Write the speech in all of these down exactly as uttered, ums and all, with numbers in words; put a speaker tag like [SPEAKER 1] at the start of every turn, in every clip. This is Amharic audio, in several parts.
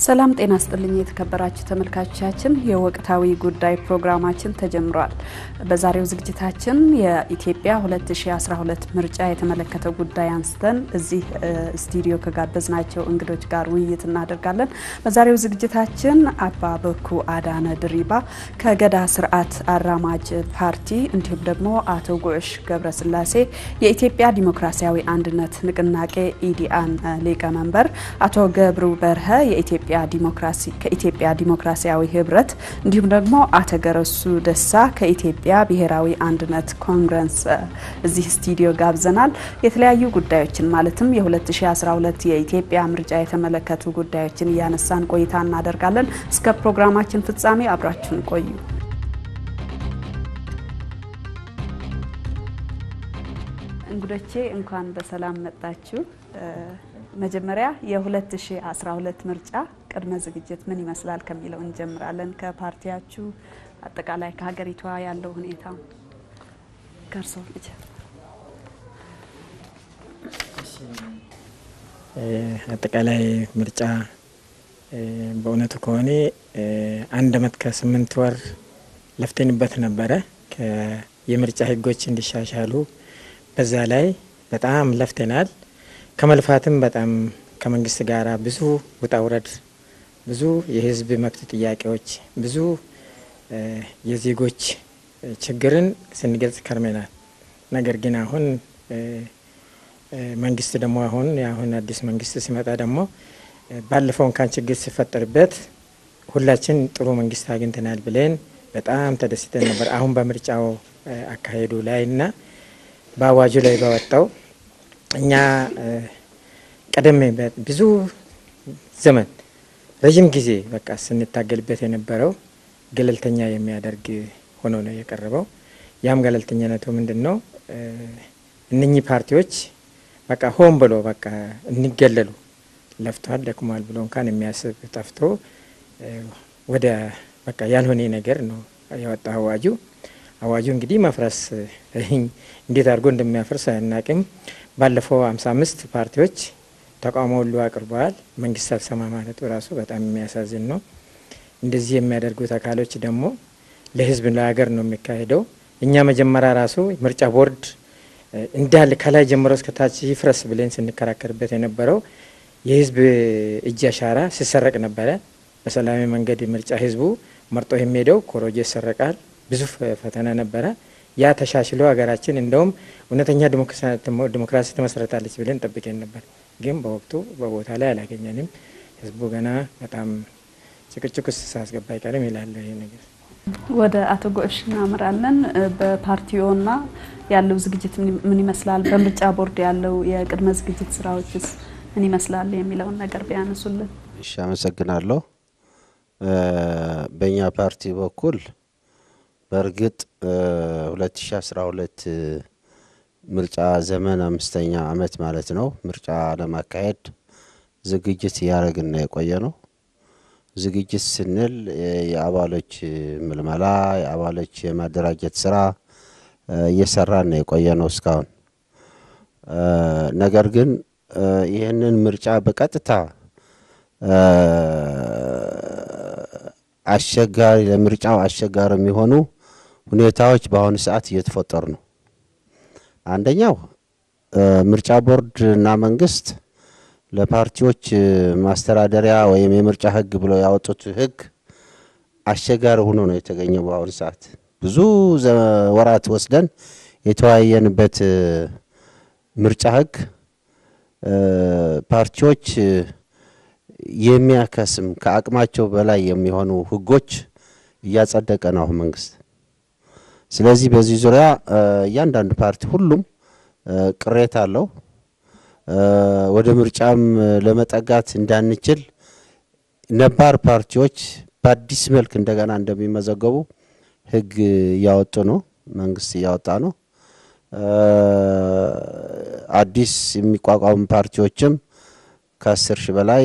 [SPEAKER 1] ሰላም ጤና ይስጥልኝ የተከበራችሁ ተመልካቾቻችን የወቅታዊ ጉዳይ ፕሮግራማችን ተጀምሯል። በዛሬው ዝግጅታችን የኢትዮጵያ ሁለት ሺህ አስራ ሁለት ምርጫ የተመለከተ ጉዳይ አንስተን እዚህ ስቱዲዮ ከጋበዝናቸው እንግዶች ጋር ውይይት እናደርጋለን። በዛሬው ዝግጅታችን አባ በኩ አዳነ ድሪባ ከገዳ ስርዓት አራማጅ ፓርቲ እንዲሁም ደግሞ አቶ ጉዕሽ ገብረስላሴ የኢትዮጵያ ዲሞክራሲያዊ አንድነት ንቅናቄ ኢዲአን ሊቀመንበር አቶ ገብሩ በርሀ የኢትዮጵያ ዲሞክራሲ ከኢትዮጵያ ዲሞክራሲያዊ ህብረት እንዲሁም ደግሞ አቶ ገረሱ ደሳ ከኢትዮጵያ ብሔራዊ አንድነት ኮንግረስ እዚህ ስቱዲዮ ጋብዘናል። የተለያዩ ጉዳዮችን ማለትም የ2012 የኢትዮጵያ ምርጫ የተመለከቱ ጉዳዮችን ያነሳን ቆይታ እናደርጋለን። እስከ ፕሮግራማችን ፍጻሜ አብራችሁን ቆዩ። እንግዶቼ እንኳን በሰላም መጣችሁ። መጀመሪያ የ2012 ምርጫ ቅድመ ዝግጅት ምን ይመስላል ከሚለው እንጀምራለን። ከፓርቲያችሁ አጠቃላይ ከሀገሪቷ ያለው ሁኔታ ከርሶ ልጅ
[SPEAKER 2] አጠቃላይ ምርጫ በእውነቱ ከሆነ አንድ አመት ከስምንት ወር ለፍተንበት ነበረ የምርጫ ህጎች እንዲሻሻሉ። በዛ ላይ በጣም ለፍተናል። ከመልፋትም በጣም ከመንግስት ጋራ ብዙ ውጣ ውረድ፣ ብዙ የህዝብ መብት ጥያቄዎች፣ ብዙ የዜጎች ችግርን ስንገልጽ ከርመናል። ነገር ግን አሁን መንግስት ደግሞ አሁን ያሁን አዲስ መንግስት ሲመጣ ደግሞ ባለፈው እንኳን ችግር ሲፈጠርበት ሁላችን ጥሩ መንግስት አግኝተናል ብለን በጣም ተደስተን ነበር። አሁን በምርጫው አካሄዱ ላይና በአዋጁ ላይ ባወጣው እኛ ቀደም ብዙ ዘመን ረጅም ጊዜ በቃ ስንታገልበት የነበረው ገለልተኛ የሚያደርግ ሆኖ ነው የቀረበው። ያም ገለልተኛነቱ ምንድነው? እነኚህ ፓርቲዎች በቃ ሆን ብሎ በቃ እንገለሉ ለፍቷል ደክሟል ብሎ እንኳን የሚያስብ ጠፍቶ ወደ በቃ ያልሆነ ነገር ነው ያወጣው አዋጁ። አዋጁ እንግዲህ መፍረስ እንዴት አድርጎ እንደሚያፈርስ አናውቅም። ባለፈው ሃምሳ አምስት ፓርቲዎች ተቃውሞ ሁሉ አቅርበዋል። መንግስት አልሰማ ማለቱ ራሱ በጣም የሚያሳዝን ነው። እንደዚህ የሚያደርጉት አካሎች ደግሞ ለህዝብ ለሀገር ነው የሚካሄደው። እኛ መጀመሪያ ራሱ ምርጫ ቦርድ እንዳለ ከላይ ጀምሮ እስከ ታች ይፍረስ ብለን ስንከራከርበት የነበረው የህዝብ እጅ አሻራ ሲሰረቅ ነበረ። በሰላማዊ መንገድ ምርጫ ህዝቡ መርጦ የሚሄደው ኮሮጆ ይሰረቃል። ብዙ ፈተና ነበረ። ያ ተሻሽሎ ሀገራችን እንደውም እውነተኛ ዲሞክራሲ ተመሰረታለች ብለን ጠብቀን ነበር። ግን በወቅቱ በቦታ ላይ አላገኘንም። ህዝቡ ገና በጣም ጭቅጭቅ ውስጥ ሳያስገባ አይቀርም ይላል ይሄ ነገር።
[SPEAKER 1] ወደ አቶ ጉዕሽ እናመራለን። በፓርቲውና ያለው ዝግጅት ምን ይመስላል? በምርጫ ቦርድ ያለው የቅድመ ዝግጅት ስራዎችስ ምን ይመስላል የሚለውን ነገር ቢያነሱልን።
[SPEAKER 3] እሺ፣ አመሰግናለሁ። በእኛ ፓርቲ በኩል በርግጥ ሁለት ሺህ አስራ ሁለት ምርጫ ዘመን አምስተኛ አመት ማለት ነው ምርጫ ለማካሄድ ዝግጅት ያደረግን የቆየ ነው። ዝግጅት ስንል የአባሎች ምልመላ፣ የአባሎች የማደራጀት ስራ እየሰራን የቆየ ነው እስካሁን። ነገር ግን ይሄንን ምርጫ በቀጥታ አሸጋሪ ለምርጫው አሸጋሪ የሚሆኑ ሁኔታዎች በአሁኑ ሰዓት እየተፈጠሩ ነው። አንደኛው ምርጫ ቦርድ እና መንግስት ለፓርቲዎች ማስተዳደሪያ ወይም የምርጫ ህግ ብለው ያወጡት ህግ አሸጋሪ ሆኖ ነው የተገኘው። በአሁኑ ሰዓት ብዙ ወራት ወስደን የተወያየንበት ምርጫ ህግ ፓርቲዎች የሚያከስም ከአቅማቸው በላይ የሚሆኑ ህጎች እያጸደቀ ነው መንግስት። ስለዚህ በዚህ ዙሪያ እያንዳንዱ ፓርቲ ሁሉም ቅሬታ አለው። ወደ ምርጫም ለመጠጋት እንዳንችል ነባር ፓርቲዎች በአዲስ መልክ እንደገና እንደሚመዘገቡ ህግ ያወጡ ነው መንግስት ያወጣ ነው። አዲስ የሚቋቋሙ ፓርቲዎችም ከአስር ሺህ በላይ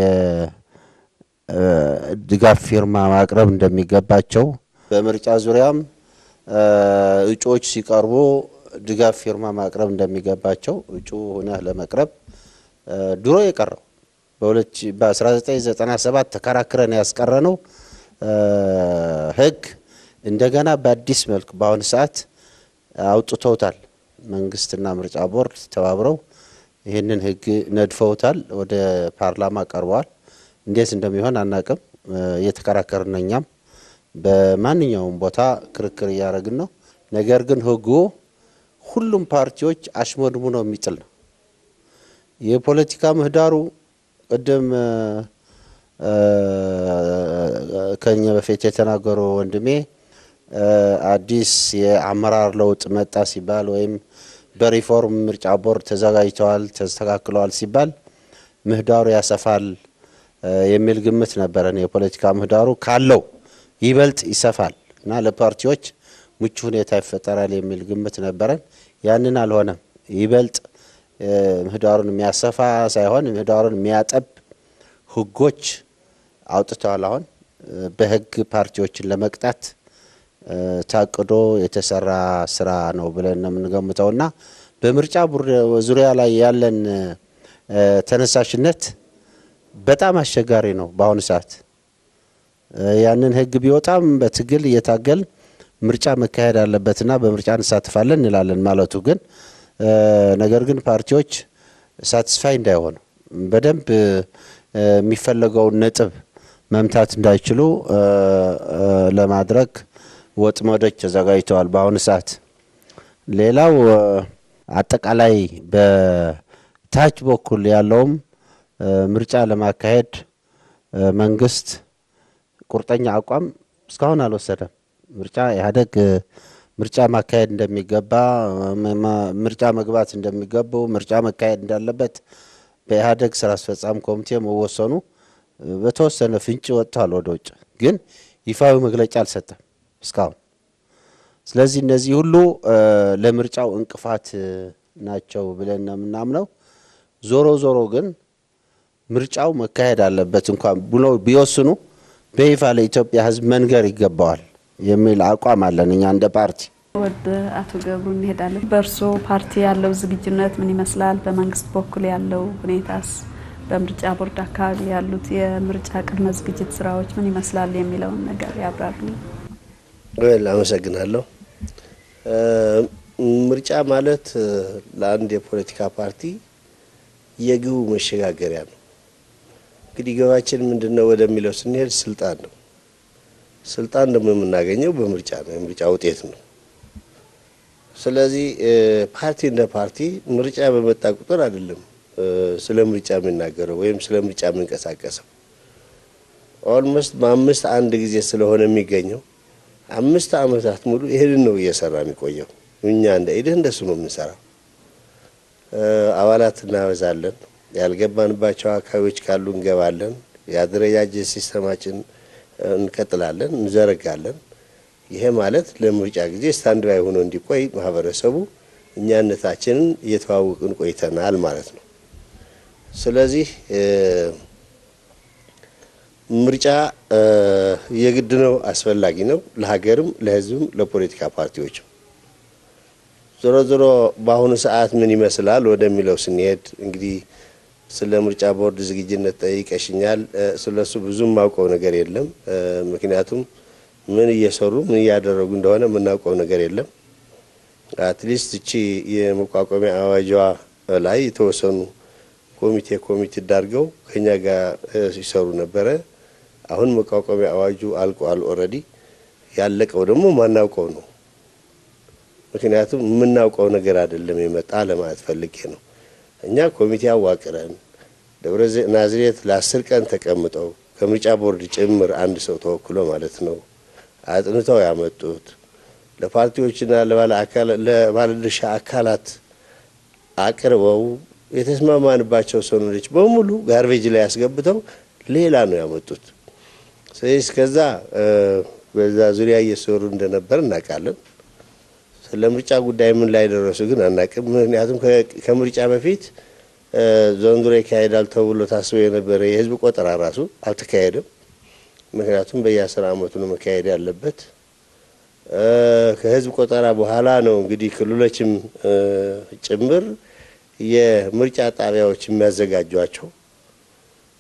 [SPEAKER 3] የድጋፍ ፊርማ ማቅረብ እንደሚገባቸው በምርጫ ዙሪያም እጩዎች ሲቀርቡ ድጋፍ ፊርማ ማቅረብ እንደሚገባቸው እጩ ሆነ ለመቅረብ ድሮ የቀረው በ1997 ተከራክረን ያስቀረነው ህግ እንደገና በአዲስ መልክ በአሁን ሰዓት አውጥተውታል። መንግስትና ምርጫ ቦርድ ተባብረው ይሄንን ህግ ነድፈውታል፣ ወደ ፓርላማ ቀርቧል። እንዴት እንደሚሆን አናቅም። እየተከራከርን እኛም በማንኛውም ቦታ ክርክር ያደረግን ነው። ነገር ግን ህጉ ሁሉም ፓርቲዎች አሽሞድሙ ነው የሚጥል ነው። የፖለቲካ ምህዳሩ ቀደም ከኛ በፊት የተናገረው ወንድሜ አዲስ የአመራር ለውጥ መጣ ሲባል ወይም በሪፎርም ምርጫ ቦርድ ተዘጋጅተዋል ተስተካክለዋል ሲባል ምህዳሩ ያሰፋል የሚል ግምት ነበረን። የፖለቲካ ምህዳሩ ካለው ይበልጥ ይሰፋል እና ለፓርቲዎች ምቹ ሁኔታ ይፈጠራል የሚል ግምት ነበረን። ያንን አልሆነም። ይበልጥ ምህዳሩን የሚያሰፋ ሳይሆን ምህዳሩን የሚያጠብ ህጎች አውጥተዋል። አሁን በህግ ፓርቲዎችን ለመቅጣት ታቅዶ የተሰራ ስራ ነው ብለን ነው የምንገምተውና በምርጫ ዙሪያ ላይ ያለን ተነሳሽነት በጣም አስቸጋሪ ነው። በአሁኑ ሰዓት ያንን ህግ ቢወጣም በትግል እየታገል ምርጫ መካሄድ አለበትና በምርጫ እንሳተፋለን እንላለን ማለቱ ግን ነገር ግን ፓርቲዎች ሳቲስፋይ እንዳይሆኑ በደንብ የሚፈልገው ነጥብ መምታት እንዳይችሉ ለማድረግ ወጥመዶች ተዘጋጅተዋል በአሁኑ ሰዓት። ሌላው አጠቃላይ በታች በኩል ያለውም ምርጫ ለማካሄድ መንግስት ቁርጠኛ አቋም እስካሁን አልወሰደም። ምርጫ ኢህአዴግ ምርጫ ማካሄድ እንደሚገባ ምርጫ መግባት እንደሚገባው ምርጫ መካሄድ እንዳለበት በኢህአዴግ ስራ አስፈጻሚ ኮሚቴ መወሰኑ በተወሰነ ፍንጭ ወጥቷል ወደ ውጭ፣ ግን ይፋዊ መግለጫ አልሰጠም እስካሁን። ስለዚህ እነዚህ ሁሉ ለምርጫው እንቅፋት ናቸው ብለን ነው የምናምነው። ዞሮ ዞሮ ግን ምርጫው መካሄድ አለበት እንኳን ብሎ ቢወስኑ በይፋ ለኢትዮጵያ ህዝብ መንገር ይገባዋል የሚል አቋም አለን እኛ እንደ ፓርቲ።
[SPEAKER 1] ወደ አቶ ገብሩ እንሄዳለን። በርሶ ፓርቲ ያለው ዝግጁነት ምን ይመስላል? በመንግስት በኩል ያለው ሁኔታስ? በምርጫ ቦርድ አካባቢ ያሉት የምርጫ ቅድመ ዝግጅት ስራዎች ምን ይመስላል የሚለውን ነገር ያብራሩ።
[SPEAKER 4] ወል አመሰግናለሁ። ምርጫ ማለት ለአንድ የፖለቲካ ፓርቲ የግቡ መሸጋገሪያ ነው። እንግዲህ ግባችን ምንድነው ወደሚለው ስንሄድ ስልጣን ነው። ስልጣን ደግሞ የምናገኘው በምርጫ ነው፣ የምርጫ ውጤት ነው። ስለዚህ ፓርቲ እንደ ፓርቲ ምርጫ በመጣ ቁጥር አይደለም ስለ ምርጫ የምናገረው ወይም ስለ ምርጫ የምንቀሳቀሰው። ኦልሞስት በአምስት አንድ ጊዜ ስለሆነ የሚገኘው አምስት አመታት ሙሉ ይሄንን ነው እየሰራ የሚቆየው። እኛ እንደ ኢድህ እንደሱ ነው የምንሰራው። አባላት እናበዛለን፣ ያልገባንባቸው አካባቢዎች ካሉ እንገባለን፣ ያደረጃጀት ሲስተማችን እንቀጥላለን፣ እንዘረጋለን። ይሄ ማለት ለምርጫ ጊዜ ስታንድ ባይ ሆኖ እንዲቆይ ማህበረሰቡ እኛነታችንን እየተዋወቅን ቆይተናል ማለት ነው። ስለዚህ ምርጫ የግድ ነው፣ አስፈላጊ ነው ለሀገርም ለህዝብም ለፖለቲካ ፓርቲዎችም። ዞሮ ዞሮ በአሁኑ ሰዓት ምን ይመስላል ወደሚለው ስንሄድ እንግዲህ ስለ ምርጫ ቦርድ ዝግጅነት ጠይቀሽኛል። ስለሱ ብዙም ማውቀው ነገር የለም። ምክንያቱም ምን እየሰሩ ምን ያደረጉ እንደሆነ ምናውቀው ነገር የለም። አትሊስት እቺ የመቋቋሚያ አዋጇ ላይ የተወሰኑ ኮሚቴ ኮሚቴ ዳርገው ከኛ ጋር ሲሰሩ ነበር። አሁን መቋቋሚያ አዋጁ አልቋል ኦሬዲ። ያለቀው ደግሞ ማናውቀው ነው። ምክንያቱም ምናውቀው ነገር አይደለም የመጣ ለማለት ፈልጌ ነው። እኛ ኮሚቴ አዋቅረን ደብረ ናዝሬት ለአስር ቀን ተቀምጠው ከምርጫ ቦርድ ጭምር አንድ ሰው ተወክሎ ማለት ነው አጥንተው ያመጡት ለፓርቲዎችና ለባለ አካል ለባለድርሻ አካላት አቅርበው የተስማማንባቸው ሰነዶች በሙሉ ጋርቤጅ ላይ ያስገብተው ሌላ ነው ያመጡት። ስለዚህ ከዛ በዛ ዙሪያ እየሰሩ እንደነበር እናውቃለን። ስለምርጫ ጉዳይ ምን ላይ ደረሱ ግን አናውቅም። ምክንያቱም ከምርጫ በፊት ዘንድሮ ይካሄዳል ተብሎ ታስቦ የነበረ የህዝብ ቆጠራ ራሱ አልተካሄደም። ምክንያቱም በየአስር አመቱ ነው መካሄድ ያለበት። ከህዝብ ቆጠራ በኋላ ነው እንግዲህ ክልሎችም ጭምር የምርጫ ጣቢያዎች የሚያዘጋጇቸው።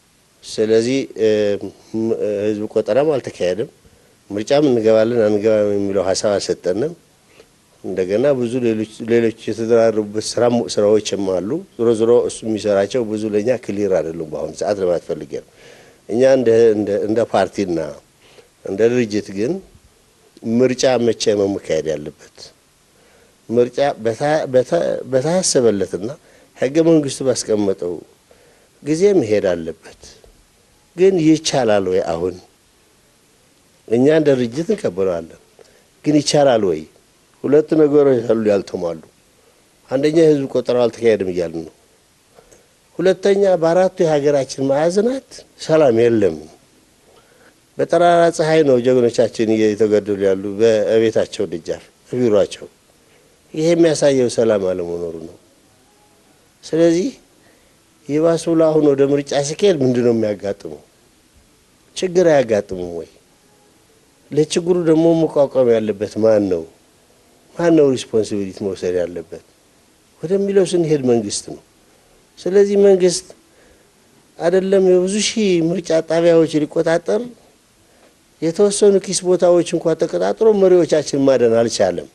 [SPEAKER 4] ስለዚህ ህዝብ ቆጠራም አልተካሄደም ምርጫም እንገባለን አንገባም የሚለው ሐሳብ አልሰጠንም እንደገና ብዙ ሌሎች ሌሎች የተደራረቡበት ስራዎችም አሉ ዞሮ ዞሮ እሱ የሚሰራቸው ብዙ ለኛ ክሊር አይደለም በአሁን ሰዓት ለማትፈልገው እኛ እንደ እንደ ፓርቲና እንደ ድርጅት ግን ምርጫ መቼ ነው መካሄድ ያለበት ምርጫ በታሰበለትና ህገ መንግስቱ ባስቀመጠው ጊዜ መሄድ አለበት ግን ይቻላል ወይ አሁን እኛ እንደ ድርጅት እንከበራለን ግን ይቻላል ወይ ሁለት ነገሮች አሉ ያልተሟሉ አንደኛ ህዝብ ቆጠራው አልተካሄደም ይያልን ነው ሁለተኛ በአራቱ የሀገራችን ማዕዘናት ሰላም የለም በተራራ ፀሐይ ነው ጀግኖቻችን እየተገደሉ ያሉ በቤታቸው ደጃፍ ቢሮአቸው ይሄ የሚያሳየው ሰላም አለመኖሩ ነው ስለዚህ ይባሱላ አሁን ወደ ምርጫ ሲከል ምንድነው የሚያጋጥመው ችግር ያጋጥመው ወይ ለችግሩ ደግሞ መቋቋም ያለበት ማን ነው ማን ነው ሪስፖንሲቢሊቲ መውሰድ ያለበት ወደሚለው ስንሄድ መንግስት ነው ስለዚህ መንግስት አይደለም የብዙ ሺህ ምርጫ ጣቢያዎች ሊቆጣጠር የተወሰኑ ኪስ ቦታዎች እንኳን ተቀጣጥሮ መሪዎቻችን ማደን አልቻለም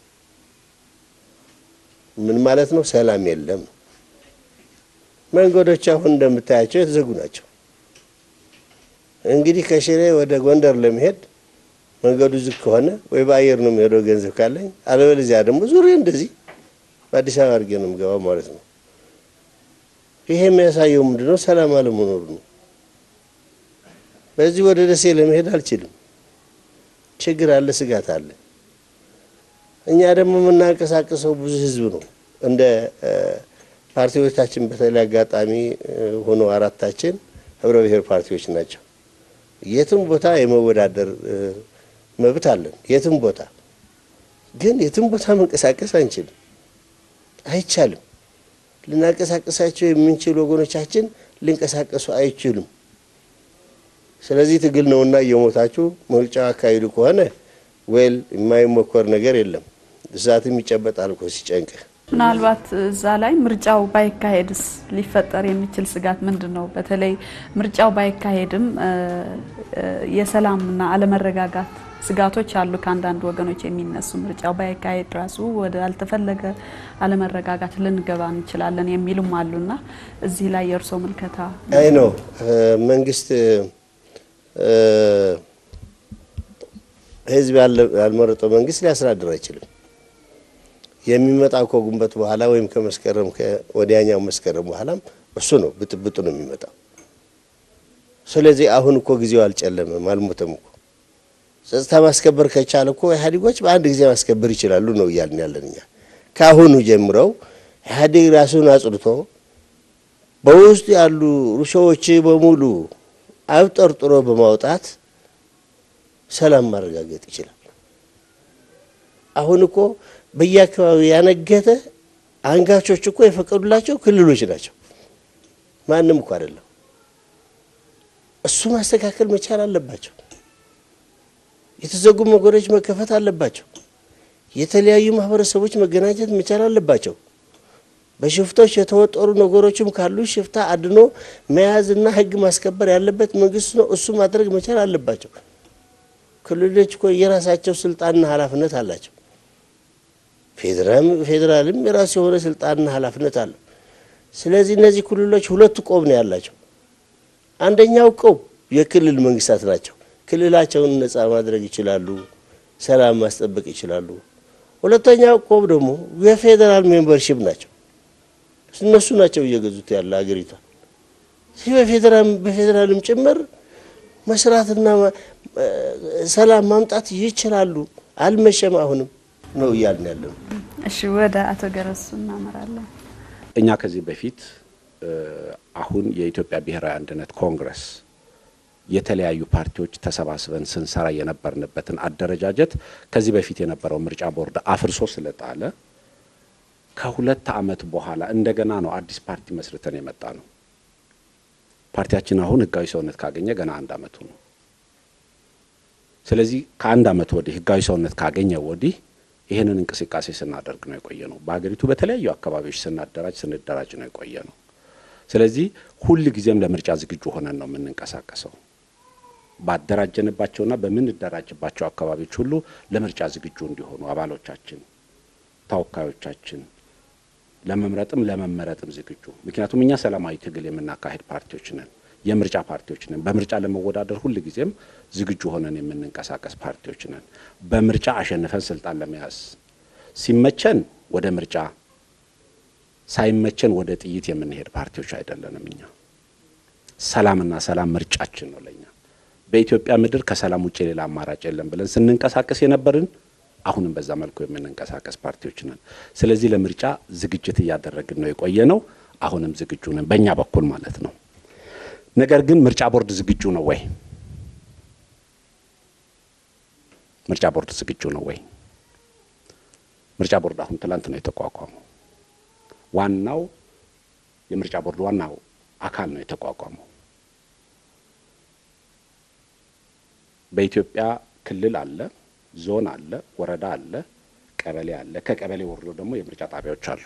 [SPEAKER 4] ምን ማለት ነው ሰላም የለም መንገዶች አሁን እንደምታያቸው የተዘጉ ናቸው እንግዲህ ከሽሬ ወደ ጎንደር ለመሄድ መንገዱ ዝግ ከሆነ ወይ በአየር ነው የሚሄደው ገንዘብ ካለኝ አለበለዚያ ደግሞ ዙሪያ እንደዚህ በአዲስ አበባ አድርጌ ነው የምገባው ማለት ነው ይሄ የሚያሳየው ምንድነው ሰላም አለመኖሩ ነው በዚህ ወደ ደሴ ለመሄድ አልችልም ችግር አለ ስጋት አለ እኛ ደግሞ የምናንቀሳቀሰው ብዙ ህዝብ ነው እንደ ፓርቲዎቻችን በተለይ አጋጣሚ ሆኖ አራታችን ህብረ ብሔር ፓርቲዎች ናቸው የትም ቦታ የመወዳደር መብት አለን የትም ቦታ ግን የትም ቦታ መንቀሳቀስ አንችልም አይቻልም ልናንቀሳቀሳቸው የምንችል ወገኖቻችን ሊንቀሳቀሱ አይችሉም ስለዚህ ትግል ነውና የሞታችሁ ምርጫ አካሂዱ ከሆነ ወል የማይሞከር ነገር የለም እዛትም ይጨበጣል እኮ ሲጨንቅ
[SPEAKER 1] ምናልባት እዛ ላይ ምርጫው ባይካሄድስ ሊፈጠር የሚችል ስጋት ምንድነው በተለይ ምርጫው ባይካሄድም የሰላምና አለመረጋጋት ስጋቶች አሉ ከአንዳንድ ወገኖች የሚነሱ ምርጫው ባይካሄድ ራሱ ወደ አልተፈለገ አለመረጋጋት ልንገባ እንችላለን የሚሉም አሉና እዚህ ላይ የርሶ መልከታ
[SPEAKER 4] አይ ነው መንግስት ህዝብ ያልመረጠው መንግስት ሊያስተዳድር አይችልም የሚመጣው ከጉንበት በኋላ ወይም ከመስከረም ከወዲያኛው መስከረም በኋላም እሱ ነው ብጥብጡ ነው የሚመጣው ስለዚህ አሁን እኮ ጊዜው አልጨለመም አልሞተም እኮ ጸጥታ ማስከበር ከቻለ እኮ ኢህአዴጎች በአንድ ጊዜ ማስከበር ይችላሉ ነው ይያልን ያለንኛ ካሁኑ ጀምረው ኢህአዴግ ራሱን አጽድቶ በውስጥ ያሉ ሩሾዎች በሙሉ አብጠርጥሮ በማውጣት ሰላም ማረጋገጥ ይችላል አሁን እኮ በየአካባቢው ያነገተ አንጋቾች እኮ የፈቀዱላቸው ክልሎች ናቸው ማንንም እኮ አይደለም እሱ ማስተካከል መቻል አለባቸው የተዘጉ መንገዶች መከፈት አለባቸው የተለያዩ ማህበረሰቦች መገናኘት መቻል አለባቸው በሽፍቶች የተወጠሩ ነገሮችም ካሉ ሽፍታ አድኖ መያዝና ህግ ማስከበር ያለበት መንግስት ነው እሱ ማድረግ መቻል አለባቸው ክልሎች እኮ የራሳቸው ስልጣንና ኃላፊነት አላቸው ፌደራል ፌደራልም የራሱ የሆነ ስልጣንና ኃላፊነት አለው ስለዚህ እነዚህ ክልሎች ሁለት ቆብ ነው ያላቸው አንደኛው ቆብ የክልል መንግስታት ናቸው ክልላቸውን ነፃ ማድረግ ይችላሉ ሰላም ማስጠበቅ ይችላሉ ሁለተኛው ቆብ ደግሞ የፌደራል ሜምበርሺፕ ናቸው እነሱ ናቸው እየገዙት ያለ አገሪቷ ሲበ ፌደራል በፌደራልም ጭምር መስራትና ሰላም ማምጣት ይችላሉ አልመሸም አሁንም ነው ያልን ያለው
[SPEAKER 1] እሺ ወደ አቶ ገረሱ እናመራለን
[SPEAKER 5] እኛ ከዚህ በፊት አሁን የኢትዮጵያ ብሔራዊ አንድነት ኮንግረስ የተለያዩ ፓርቲዎች ተሰባስበን ስንሰራ የነበርንበትን አደረጃጀት ከዚህ በፊት የነበረው ምርጫ ቦርድ አፍርሶ ስለጣለ ከሁለት አመት በኋላ እንደገና ነው አዲስ ፓርቲ መስርተን የመጣ ነው ፓርቲያችን አሁን ህጋዊ ሰውነት ካገኘ ገና አንድ አመቱ ነው ስለዚህ ከአንድ አመት ወዲህ ህጋዊ ሰውነት ካገኘ ወዲህ ይሄንን እንቅስቃሴ ስናደርግ ነው የቆየ ነው በአገሪቱ በተለያዩ አካባቢዎች ስናደራጅ ስንደራጅ ነው የቆየ ነው ስለዚህ ሁሉ ጊዜም ለምርጫ ዝግጁ ሆነን ነው የምንንቀሳቀሰው። ባደራጀንባቸውና በምንደራጅባቸው አካባቢዎች ሁሉ ለምርጫ ዝግጁ እንዲሆኑ አባሎቻችን፣ ተወካዮቻችን ለመምረጥም ለመመረጥም ዝግጁ። ምክንያቱም እኛ ሰላማዊ ትግል የምናካሄድ ፓርቲዎች ነን፣ የምርጫ ፓርቲዎች ነን። በምርጫ ለመወዳደር ሁሉ ጊዜም ዝግጁ ሆነን የምንንቀሳቀስ ፓርቲዎች ነን። በምርጫ አሸንፈን ስልጣን ለመያዝ ሲመቸን ወደ ምርጫ ሳይመቸን ወደ ጥይት የምንሄድ ፓርቲዎች አይደለንም። እኛ ሰላምና ሰላም ምርጫችን ነው ለኛ። በኢትዮጵያ ምድር ከሰላም ውጪ ሌላ አማራጭ የለም ብለን ስንንቀሳቀስ የነበርን አሁንም በዛ መልኩ የምንንቀሳቀስ ፓርቲዎች ነን። ስለዚህ ለምርጫ ዝግጅት እያደረግን ነው የቆየነው። አሁንም ዝግጁ ነን በእኛ በኩል ማለት ነው። ነገር ግን ምርጫ ቦርድ ዝግጁ ነው ወይ? ምርጫ ቦርድ ዝግጁ ነው ወይ? ምርጫ ቦርድ አሁን ትላንት ነው የተቋቋመው። ዋናው የምርጫ ቦርድ ዋናው አካል ነው የተቋቋመው። በኢትዮጵያ ክልል አለ፣ ዞን አለ፣ ወረዳ አለ፣ ቀበሌ አለ። ከቀበሌ ወርዶ ደግሞ የምርጫ ጣቢያዎች አሉ።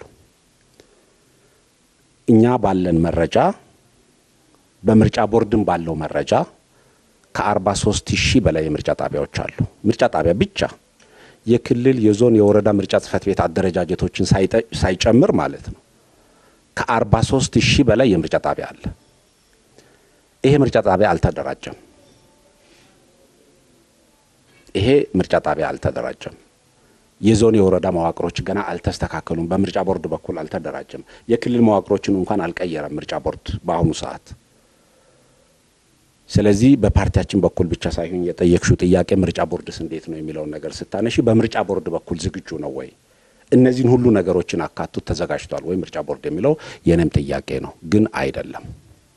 [SPEAKER 5] እኛ ባለን መረጃ በምርጫ ቦርድም ባለው መረጃ ከአርባ ሶስት ሺህ በላይ የምርጫ ጣቢያዎች አሉ። ምርጫ ጣቢያ ብቻ የክልል የዞን የወረዳ ምርጫ ጽፈት ቤት አደረጃጀቶችን ሳይጨምር ማለት ነው። ከአርባ ሶስት ሺህ በላይ የምርጫ ጣቢያ አለ። ይሄ ምርጫ ጣቢያ አልተደራጀም። ይሄ ምርጫ ጣቢያ አልተደራጀም። የዞን የወረዳ መዋቅሮች ገና አልተስተካከሉም። በምርጫ ቦርድ በኩል አልተደራጀም። የክልል መዋቅሮችን እንኳን አልቀየረም ምርጫ ቦርድ በአሁኑ ሰዓት። ስለዚህ በፓርቲያችን በኩል ብቻ ሳይሆን የጠየቅሽው ጥያቄ ምርጫ ቦርድስ እንዴት ነው የሚለውን ነገር ስታነሺ በምርጫ ቦርድ በኩል ዝግጁ ነው ወይ? እነዚህን ሁሉ ነገሮችን አካቱ ተዘጋጅቷል ወይ ምርጫ ቦርድ የሚለው የኔም ጥያቄ ነው። ግን አይደለም።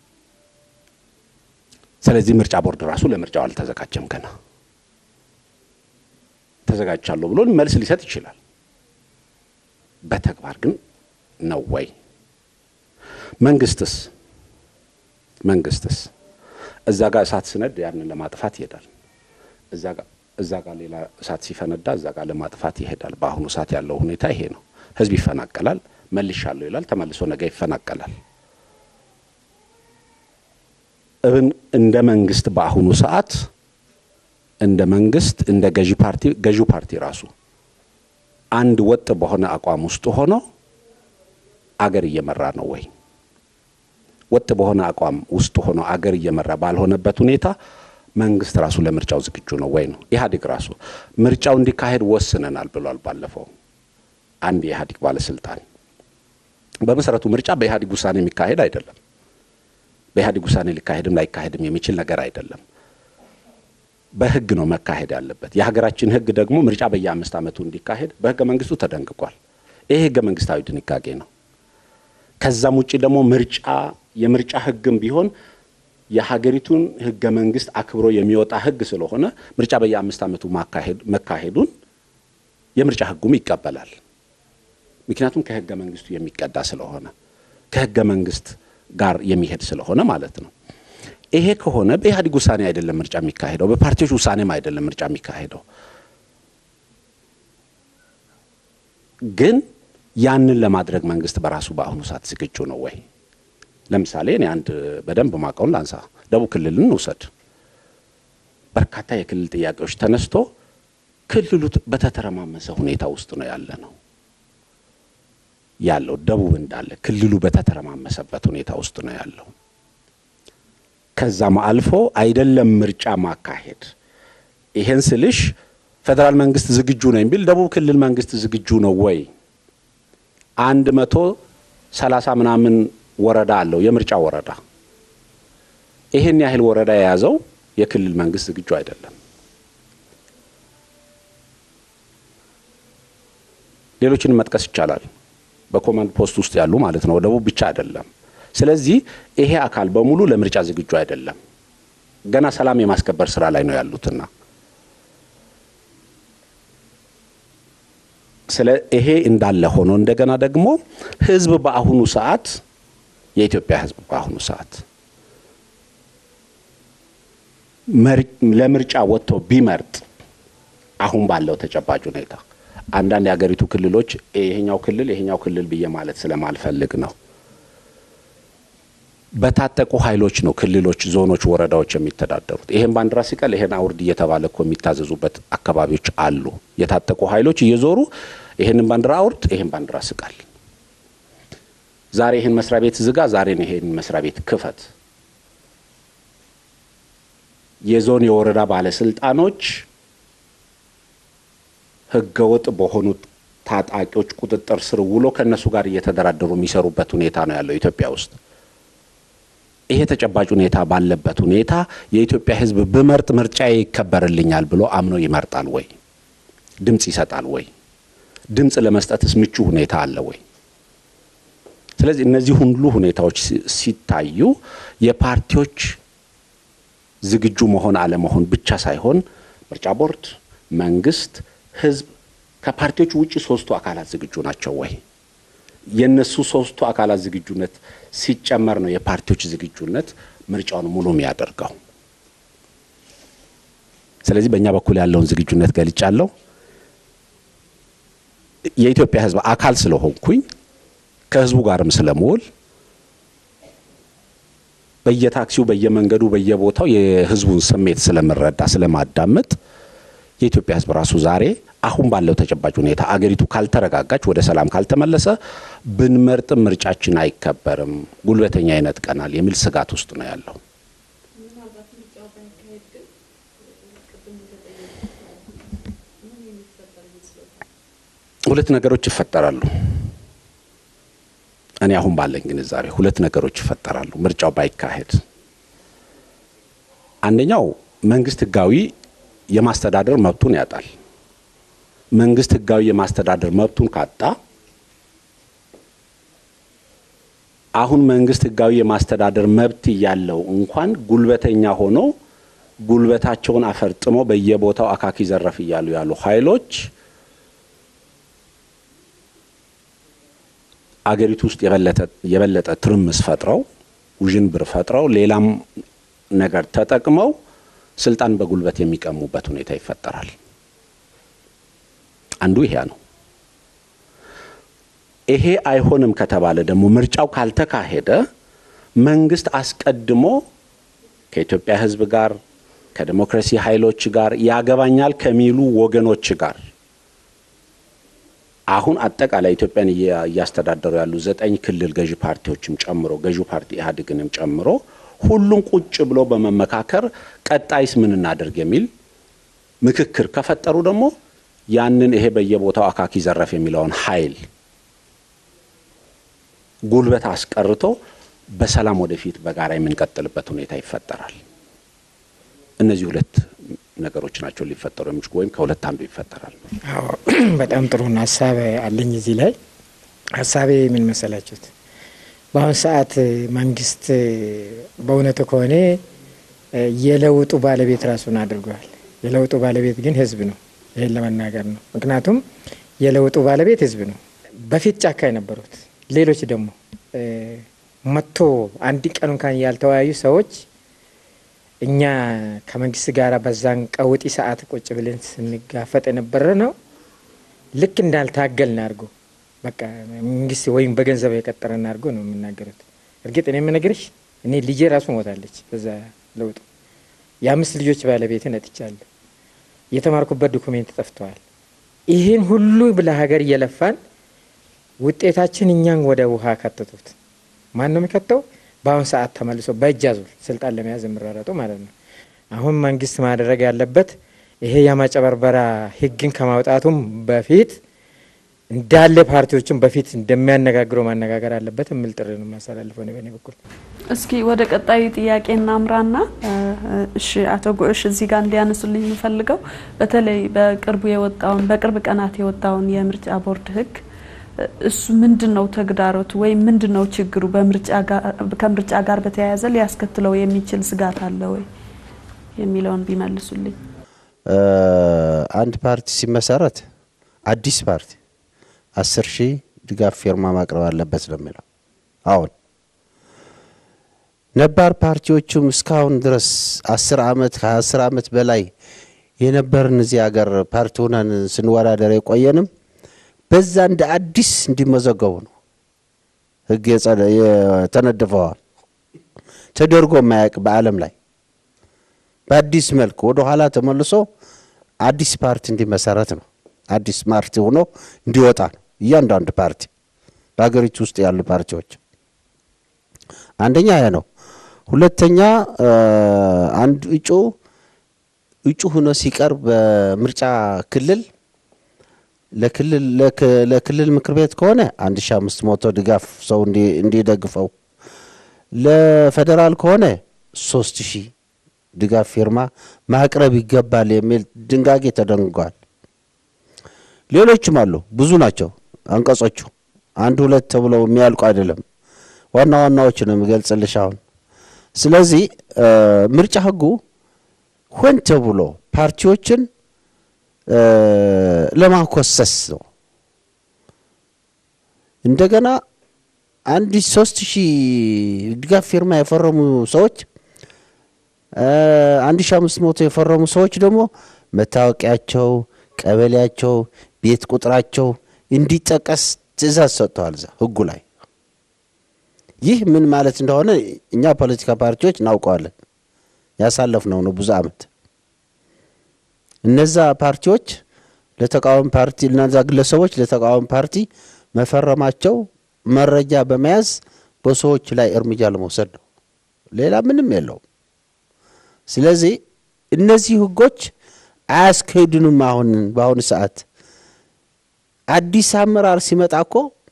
[SPEAKER 5] ስለዚህ ምርጫ ቦርድ ራሱ ለምርጫው አልተዘጋጀም ገና። ተዘጋጅቻለሁ ብሎ መልስ ሊሰጥ ይችላል። በተግባር ግን ነው ወይ? መንግስትስ መንግስትስ እዛ ጋር እሳት ስነድ ያንን ለማጥፋት ይሄዳል። እዛ ጋር እዛ ጋር ሌላ እሳት ሲፈነዳ እዛ ጋር ለማጥፋት ይሄዳል። በአሁኑ ሰዓት ያለው ሁኔታ ይሄ ነው። ህዝብ ይፈናቀላል፣ መልሻለሁ ይላል፣ ተመልሶ ነገ ይፈናቀላል። እብን እንደ መንግስት በአሁኑ ሰዓት እንደ መንግስት እንደ ገዢ ፓርቲ ገዢው ፓርቲ ራሱ አንድ ወጥ በሆነ አቋም ውስጥ ሆኖ አገር እየመራ ነው ወይ? ወጥ በሆነ አቋም ውስጥ ሆኖ አገር እየመራ ባልሆነበት ሁኔታ መንግስት ራሱ ለምርጫው ዝግጁ ነው ወይ ነው? ኢህአዴግ ራሱ ምርጫው እንዲካሄድ ወስነናል ብሏል ባለፈው አንድ የኢህአዴግ ባለስልጣን። በመሰረቱ ምርጫ በኢህአዴግ ውሳኔ የሚካሄድ አይደለም። በኢህአዴግ ውሳኔ ሊካሄድም ላይካሄድም የሚችል ነገር አይደለም። በህግ ነው መካሄድ ያለበት። የሀገራችን ህግ ደግሞ ምርጫ በየአምስት ዓመቱ እንዲካሄድ በህገ መንግስቱ ተደንግጓል። ይሄ ህገ መንግስታዊ ድንጋጌ ነው። ከዛም ውጪ ደግሞ ምርጫ የምርጫ ህግም ቢሆን የሀገሪቱን ህገ መንግስት አክብሮ የሚወጣ ህግ ስለሆነ ምርጫ በየአምስት ዓመቱ ማካሄድ መካሄዱን የምርጫ ህጉም ይቀበላል። ምክንያቱም ከህገ መንግስቱ የሚቀዳ ስለሆነ ከህገ መንግስት ጋር የሚሄድ ስለሆነ ማለት ነው። ይሄ ከሆነ በኢህአዴግ ውሳኔ አይደለም ምርጫ የሚካሄደው፣ በፓርቲዎች ውሳኔም አይደለም ምርጫ የሚካሄደው። ግን ያንን ለማድረግ መንግስት በራሱ በአሁኑ ሰዓት ዝግጁ ነው ወይ? ለምሳሌ እኔ አንድ በደንብ ማቀውን ላንሳ። ደቡብ ክልልን ውሰድ። በርካታ የክልል ጥያቄዎች ተነስቶ ክልሉ በተተረማመሰ ሁኔታ ውስጥ ነው ያለ ነው ያለው። ደቡብ እንዳለ ክልሉ በተተረማመሰበት ሁኔታ ውስጥ ነው ያለው። ከዛም አልፎ አይደለም ምርጫ ማካሄድ። ይሄን ስልሽ ፌደራል መንግስት ዝግጁ ነው የሚል ደቡብ ክልል መንግስት ዝግጁ ነው ወይ? አንድ መቶ ሰላሳ ምናምን ወረዳ አለው የምርጫ ወረዳ። ይሄን ያህል ወረዳ የያዘው የክልል መንግስት ዝግጁ አይደለም። ሌሎችን መጥቀስ ይቻላል በኮማንድ ፖስት ውስጥ ያሉ ማለት ነው። ደቡብ ብቻ አይደለም። ስለዚህ ይሄ አካል በሙሉ ለምርጫ ዝግጁ አይደለም። ገና ሰላም የማስከበር ስራ ላይ ነው ያሉትና ስለ ይሄ እንዳለ ሆኖ እንደገና ደግሞ ህዝብ በአሁኑ ሰዓት የኢትዮጵያ ህዝብ በአሁኑ ሰዓት ለምርጫ ወጥቶ ቢመርጥ አሁን ባለው ተጨባጭ ሁኔታ አንዳንድ የሀገሪቱ ክልሎች ይሄኛው ክልል ይሄኛው ክልል ብዬ ማለት ስለማልፈልግ ነው። በታጠቁ ኃይሎች ነው ክልሎች ዞኖች ወረዳዎች የሚተዳደሩት ይሄን ባንዲራ ሲቀል ይሄን አውርድ እየተባለ እኮ የሚታዘዙበት አካባቢዎች አሉ የታጠቁ ኃይሎች እየዞሩ ይሄን ባንዲራ አውርድ ይሄን ባንዲራ ስቀል ዛሬ ይሄን መስሪያ ቤት ዝጋ ዛሬ ነው ይሄን መስሪያ ቤት ክፈት የዞን የወረዳ ባለስልጣኖች ህገወጥ በሆኑ ታጣቂዎች ቁጥጥር ስር ውሎ ከነሱ ጋር እየተደራደሩ የሚሰሩበት ሁኔታ ነው ያለው ኢትዮጵያ ውስጥ ይሄ ተጨባጭ ሁኔታ ባለበት ሁኔታ የኢትዮጵያ ህዝብ በመርጥ ምርጫ ይከበርልኛል ብሎ አምኖ ይመርጣል ወይ ድምጽ ይሰጣል ወይ ድምጽ ለመስጠትስ ምቹ ሁኔታ አለ ወይ ስለዚህ እነዚህ ሁሉ ሁኔታዎች ሲታዩ የፓርቲዎች ዝግጁ መሆን አለ መሆን ብቻ ሳይሆን ምርጫ ቦርድ መንግስት ህዝብ ከፓርቲዎች ውጪ ሶስቱ አካላት ዝግጁ ናቸው ወይ የነሱ ሶስቱ አካላት ዝግጁነት ሲጨመር ነው የፓርቲዎች ዝግጁነት ምርጫውን ሙሉ የሚያደርገው ስለዚህ በእኛ በኩል ያለውን ዝግጁነት ገልጫለሁ የኢትዮጵያ ህዝብ አካል ስለሆንኩኝ ከህዝቡ ጋርም ስለሞል በየታክሲው በየመንገዱ በየቦታው የህዝቡን ስሜት ስለመረዳ ስለማዳመጥ የኢትዮጵያ ህዝብ ራሱ ዛሬ አሁን ባለው ተጨባጭ ሁኔታ አገሪቱ ካልተረጋጋች ወደ ሰላም ካልተመለሰ ብንመርጥ ምርጫችን አይከበርም ጉልበተኛ ይነጥቀናል የሚል ስጋት ውስጥ ነው ያለው ሁለት ነገሮች ይፈጠራሉ እኔ አሁን ባለኝ ግንዛቤ ሁለት ነገሮች ይፈጠራሉ ምርጫው ባይካሄድ አንደኛው መንግስት ህጋዊ የማስተዳደር መብቱን ያጣል መንግስት ህጋዊ የማስተዳደር መብቱን ካጣ አሁን መንግስት ህጋዊ የማስተዳደር መብት ያለው እንኳን ጉልበተኛ ሆኖ ጉልበታቸውን አፈርጥሞ በየቦታው አካኪ ዘረፍ ይያሉ ያሉ ኃይሎች አገሪቱ ውስጥ የበለጠ የበለጠ ትርምስ ፈጥረው ውዥንብር ፈጥረው ሌላም ነገር ተጠቅመው ስልጣን በጉልበት የሚቀሙበት ሁኔታ ይፈጠራል አንዱ ይሄ ነው ይሄ አይሆንም ከተባለ ደግሞ ምርጫው ካልተካሄደ መንግስት አስቀድሞ ከኢትዮጵያ ህዝብ ጋር ከዲሞክራሲ ኃይሎች ጋር ያገባኛል ከሚሉ ወገኖች ጋር አሁን አጠቃላይ ኢትዮጵያን ያስተዳደሩ ያሉ ዘጠኝ ክልል ገዢ ፓርቲዎችም ጨምሮ ገዢ ፓርቲ ኢህአዴግንም ጨምሮ ሁሉም ቁጭ ብሎ በመመካከር ቀጣይስ ምን እናደርግ የሚል ምክክር ከፈጠሩ ደግሞ ያንን ይሄ በየቦታው አካኪ ዘረፍ የሚለውን ኃይል ጉልበት አስቀርቶ በሰላም ወደፊት በጋራ የምንቀጥልበት ሁኔታ ይፈጠራል እነዚህ ሁለት ነገሮች ናቸው ሊፈጠሩ የሚችሉ ወይም ከሁለት አንዱ ይፈጠራል
[SPEAKER 2] አዎ በጣም ጥሩ ሐሳብ አለኝ እዚህ ላይ ሐሳቤ ምን መሰላችሁት በአሁን ሰዓት መንግስት በእውነቱ ከሆነ የለውጡ ባለቤት ራሱን አድርጓል የለውጡ ባለቤት ግን ህዝብ ነው ይሄን ለመናገር ነው ምክንያቱም የለውጡ ባለቤት ህዝብ ነው በፊት ጫካ የነበሩት ሌሎች ደግሞ መጥቶ አንድ ቀን እንኳን ያልተወያዩ ሰዎች እኛ ከመንግስት ጋር በዛን ቀውጢ ሰዓት ቁጭ ብለን ስንጋፈጥ የነበረ ነው ልክ እንዳልታገልን አድርጎ በቃ መንግስት ወይም በገንዘብ የቀጠረን አድርጎ ነው የምናገሩት እርግጥ እኔ የምነግርሽ እኔ ልጄ ራሱ ሞታለች በዛ ለውጥ የአምስት ልጆች ባለቤት ነጥቻለሁ የተማርኩበት ዶክመንት ጠፍቷል ይሄን ሁሉ ብለ ሀገር እየለፋን ውጤታችን እኛን ወደ ውሃ ከተቱት ማን ነው የሚከተው በአሁን ሰዓት ተመልሶ በእጃዙር ስልጣን ለመያዝ ምራራጡ ማለት ነው አሁን መንግስት ማድረግ ያለበት ይሄ ያማጨበርበራ ህግን ከማውጣቱም በፊት እንዳለ ፓርቲዎችን በፊት እንደሚያነጋግሩ ማነጋገር አለበት የሚል ጥሪ ነው ማሳላለፈው ነው በኔ በኩል
[SPEAKER 1] እስኪ ወደ ቀጣዩ ጥያቄና አምራና እሺ አቶ ጎሽ እዚህ ጋር እንዲያነሱልኝ ፈልገው በተለይ በቅርቡ የወጣውን በቅርብ ቀናት የወጣውን የምርጫ ቦርድ ህግ እሱ ምንድነው ተግዳሮቱ ወይ ምንድነው ችግሩ በምርጫ ጋር ከምርጫ ጋር በተያያዘ ሊያስከትለው የሚችል ስጋት አለ ወይ የሚለውን ቢመልሱልኝ
[SPEAKER 3] አንድ ፓርቲ ሲመሰረት አዲስ ፓርቲ አስር ሺህ ድጋፍ ፊርማ ማቅረብ አለበት ለሚለው አሁን ነባር ፓርቲዎቹም እስካሁን ድረስ አስር አመት ከአስር አመት በላይ የነበርን እዚህ ሀገር ፓርቲውናን ስንወዳደር የቆየንም በዛ እንደ አዲስ እንዲመዘገቡ ነው ህግ የተነደፈዋል ተደርጎ ማያቅ በዓለም ላይ በአዲስ መልኩ ወደ ኋላ ተመልሶ አዲስ ፓርቲ እንዲመሰረት ነው አዲስ ፓርቲ ሆኖ እንዲወጣ ነው እያንዳንዱ ፓርቲ በአገሪቱ ውስጥ ያሉ ፓርቲዎች አንደኛ ያ ነው ሁለተኛ አንድ እጩ እጩ ሆኖ ሲቀርብ በምርጫ ክልል ለክልል ለክልል ምክር ቤት ከሆነ አንድ ሺህ አምስት መቶ ድጋፍ ሰው እንዲ እንዲደግፈው ለፌደራል ከሆነ ሶስት ሺህ ድጋፍ ፊርማ ማቅረብ ይገባል የሚል ድንጋጌ ተደንግጓል ሌሎችም አሉ ብዙ ናቸው አንቀጾቹ አንድ ሁለት ተብለው የሚያልቁ አይደለም ዋና ዋናዎች ነው የሚገልጽልሽ አሁን ስለዚህ ምርጫ ህጉ ሆን ተብሎ ፓርቲዎችን ለማኮሰስ ነው እንደገና አንድ ሶስት ሺህ ድጋፍ ፊርማ የፈረሙ ሰዎች አንድ ሺህ አምስት መቶ የፈረሙ ሰዎች ደግሞ መታወቂያቸው ቀበሌያቸው ቤት ቁጥራቸው እንዲጠቀስ ትእዛዝ ሰጥተዋል ህጉ ላይ ይህ ምን ማለት እንደሆነ እኛ ፖለቲካ ፓርቲዎች እናውቀዋለን ያሳለፍነው ነው ብዙ አመት እነዛ ፓርቲዎች ለተቃዋሚ ፓርቲ ለናዛ ግለሰቦች ለተቃዋሚ ፓርቲ መፈረማቸው መረጃ በመያዝ በሰዎች ላይ እርምጃ ለመውሰድ ነው ሌላ ምንም የለው ስለዚህ እነዚህ ህጎች አያስከዱንም አሁን በአሁን ሰዓት አዲስ አመራር ሲመጣኮ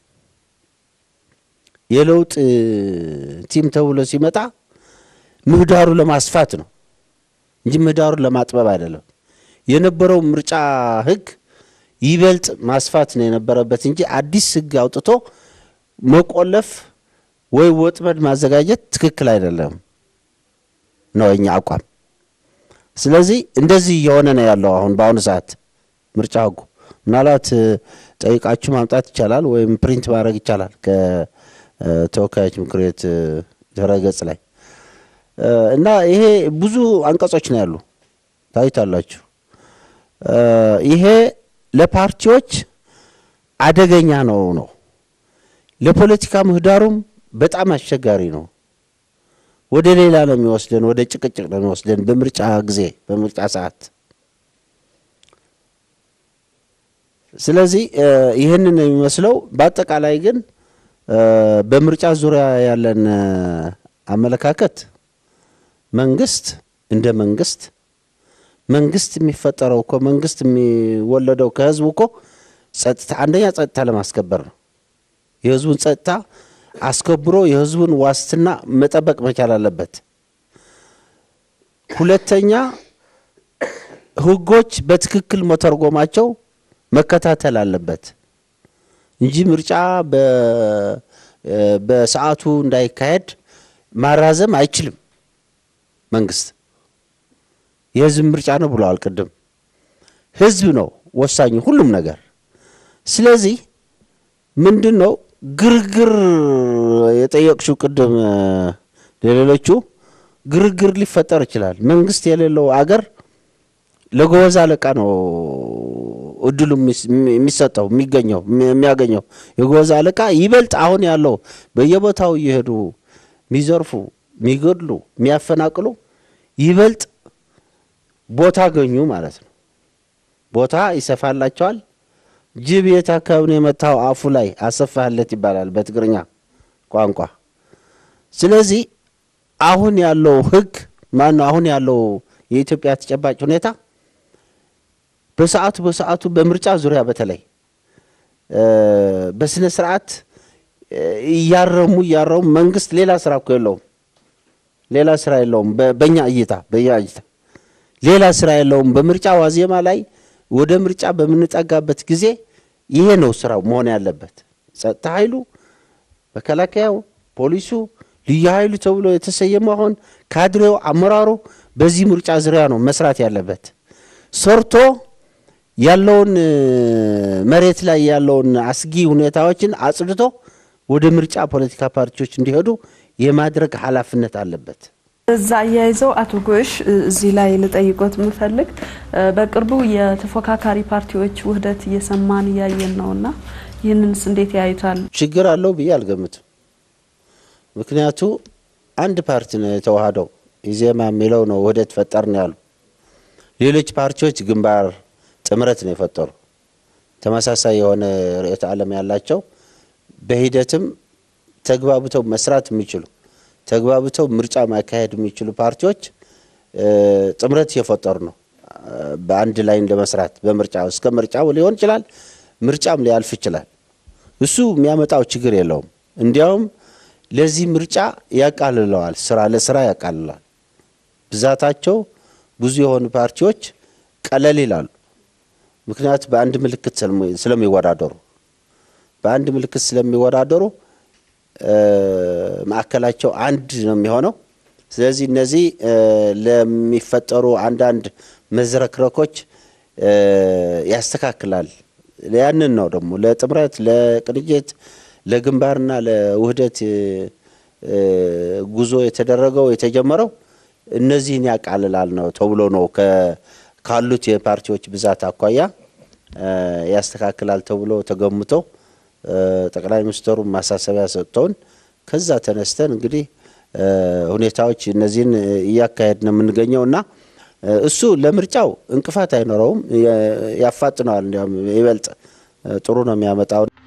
[SPEAKER 3] የለውጥ ቲም ተብሎ ሲመጣ ምህዳሩ ለማስፋት ነው እንጂ ምህዳሩ ለማጥበብ አይደለም የነበረው ምርጫ ህግ ይበልጥ ማስፋት ነው የነበረበት እንጂ አዲስ ህግ አውጥቶ መቆለፍ ወይ ወጥመድ ማዘጋጀት ትክክል አይደለም ነው እኛ አቋም ስለዚህ እንደዚህ የሆነ ነው ያለው አሁን በአሁን ሰዓት ምርጫ ህጉ ምናልባት ጠይቃችሁ ማምጣት ይቻላል ወይም ፕሪንት ማድረግ ይቻላል ከተወካዮች ምክር ቤት ድረገጽ ላይ እና ይሄ ብዙ አንቀጾች ነው ያሉ ታይታላችሁ ይሄ ለፓርቲዎች አደገኛ ነው ነው ለፖለቲካ ምህዳሩም በጣም አስቸጋሪ ነው ወደ ሌላ ነው የሚወስደን ወደ ጭቅጭቅ ነው የሚወስደን በምርጫ ጊዜ በምርጫ ሰዓት ስለዚህ ይሄንን ነው የሚመስለው በአጠቃላይ ግን በምርጫ ዙሪያ ያለን አመለካከት መንግስት እንደ መንግስት መንግስት የሚፈጠረው እኮ መንግስት የሚወለደው ከህዝቡ እኮ ጸጥታ አንደኛ ጸጥታ ለማስከበር ነው የህዝቡን ጸጥታ አስከብሮ የህዝቡን ዋስትና መጠበቅ መቻል አለበት ሁለተኛ ህጎች በትክክል መተርጎማቸው መከታተል አለበት እንጂ ምርጫ በ በሰዓቱ እንዳይካሄድ ማራዘም አይችልም መንግስት የህዝብ ምርጫ ነው ብለዋል ቀደም ህዝብ ነው ወሳኝ ሁሉም ነገር ስለዚህ ምንድነው ግርግር የጠየቅሽው ቀደም ለሌሎቹ ግርግር ሊፈጠር ይችላል መንግስት የሌለው አገር ለጎዛ አለቃ ነው እድሉ የሚሰጠው የሚገኘው የሚያገኘው የጎዛ አለቃ ይበልጥ አሁን ያለው በየቦታው ይሄዱ ሚዘርፉ ሚገድሉ የሚያፈናቅሉ ይበልጥ ቦታ ገኙ ማለት ነው ቦታ ይሰፋላቸዋል ጅብ የታከብነ የመታው አፉ ላይ አሰፋለት ይባላል በትግርኛ ቋንቋ ስለዚህ አሁን ያለው ህግ ማን አሁን ያለው የኢትዮጵያ ተጨባጭ ሁኔታ በሰዓቱ በሰዓቱ በምርጫ ዙሪያ በተለይ በስነ ስርዓት ያረሙ ያረሙ መንግስት ሌላ ስራ እኮ የለውም ሌላ ስራ የለውም በእኛ እይታ በእኛ እይታ ሌላ ስራ የለውም በምርጫ ዋዜማ ላይ ወደ ምርጫ በምንጠጋበት ጊዜ ይሄ ነው ስራው መሆን ያለበት ጸጥታ ኃይሉ በከላካያው ፖሊሱ ልዩ ኃይሉ ተብሎ የተሰየመው አሁን ካድሬው አመራሩ በዚህ ምርጫ ዙሪያ ነው መስራት ያለበት ሰርቶ ያለውን መሬት ላይ ያለውን አስጊ ሁኔታዎችን አጽድቶ ወደ ምርጫ ፖለቲካ ፓርቲዎች እንዲሄዱ የማድረግ ኃላፊነት አለበት
[SPEAKER 1] እዛ ያይዘው አቶ ጎሽ እዚህ ላይ ልጠይቆት ምፈልግ በቅርቡ የተፎካካሪ ፓርቲዎች ውህደት እየሰማን ያየን ነውና ይህንንስ እንዴት ያዩታል
[SPEAKER 3] ችግር አለው ብዬ አልገምትም ምክንያቱ አንድ ፓርቲ ነው የተዋሃደው ኢዜማ የሚለው ነው ውህደት ፈጠርን ያሉ። ሌሎች ፓርቲዎች ግንባር ጥምረት ነው የፈጠሩ ተመሳሳይ የሆነ ርዕዮተ ዓለም ያላቸው በሂደትም ተግባብተው መስራት የሚችሉ ተግባብተው ምርጫ ማካሄድ የሚችሉ ፓርቲዎች ጥምረት የፈጠሩ ነው በአንድ ላይ እንደመስራት በምርጫው እስከ ምርጫው ሊሆን ይችላል ምርጫም ሊያልፍ ይችላል። እሱ የሚያመጣው ችግር የለውም። እንዲያውም ለዚህ ምርጫ ያቃልለዋል ስራ ለስራ ያቃልላል። ብዛታቸው ብዙ የሆኑ ፓርቲዎች ቀለል ይላሉ። ምክንያቱም በአንድ ምልክት ስለሚወዳደሩ በአንድ ምልክት ስለሚወዳደሩ ማዕከላቸው አንድ ነው የሚሆነው። ስለዚህ እነዚህ ለሚፈጠሩ አንዳንድ መዝረክረኮች ያስተካክላል። ያንን ነው ደግሞ ለጥምረት ለቅንጅት ለግንባርና ለውህደት ጉዞ የተደረገው የተጀመረው እነዚህን ያቃልላል ነው ተብሎ ነው ካሉት የፓርቲዎች ብዛት አኳያ ያስተካክላል ተብሎ ተገምቶ ጠቅላይ ሚኒስትሩ ማሳሰቢያ ሰጥተውን ከዛ ተነስተን እንግዲህ ሁኔታዎች እነዚህን እያካሄድን የምንገኘውና እሱ ለምርጫው እንቅፋት አይኖረውም ያፋጥነዋል። እንዲያውም ይበልጥ ጥሩ ነው የሚያመጣው።